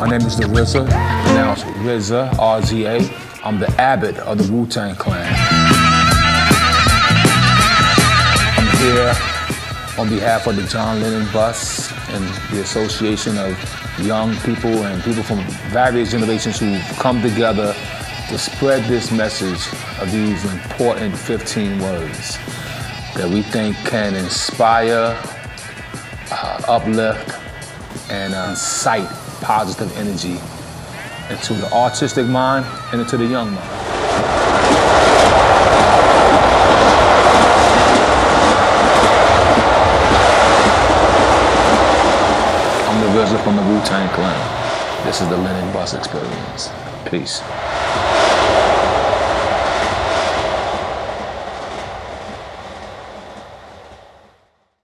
My name is the RZA, pronounced RZA, R-Z-A. I'm the abbot of the Wu-Tang Clan. I'm here on behalf of the John Lennon Bus and the association of young people and people from various generations who've come together to spread this message of these important 15 words that we think can inspire, uplift, and incite positive energy into the artistic mind and into the young mind. I'm the RZA from the Wu-Tang Clan. This is the Lennon Bus Experience. Peace.